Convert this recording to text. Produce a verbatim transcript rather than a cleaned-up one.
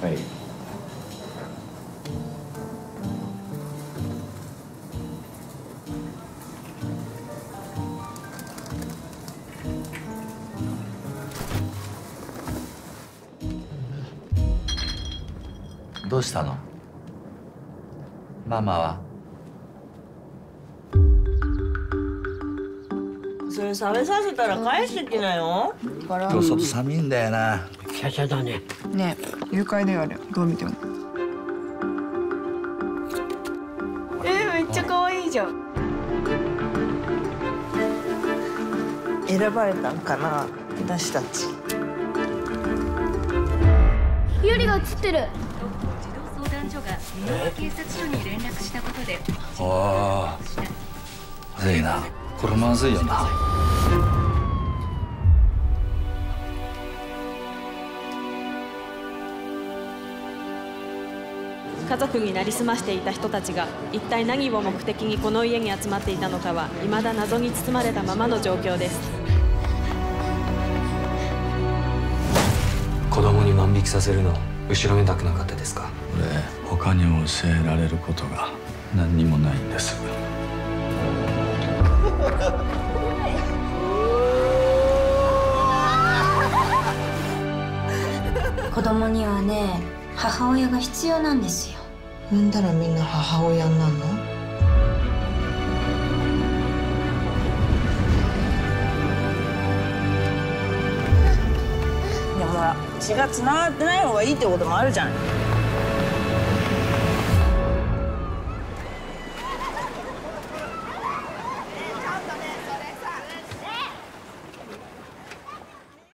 はい。 どうしたの？ママは？ それ食べさせたら返してきなよ。 今日外寒いんだよな。 キャキャだね。 ねえ、誘拐だよあれ。どう見ても。 えー、めっちゃ可愛いじゃん。 選ばれたんかな、私たち。 ユリが映ってる。 児童相談所が警察署に連絡したことで。 おお、まずいな。これまずいよな。 家族になりすましていた人たちが一体何を目的にこの家に集まっていたのかは未だ謎に包まれたままの状況です。 子供に万引きさせるの後ろめたくなかったですか？ 俺他に教えられることが何にもないんです。 子供にはね、母親が必要なんですよ。 産んだらみんな母親になるの？でもほら、血がつながってない方がいいってこともあるじゃん。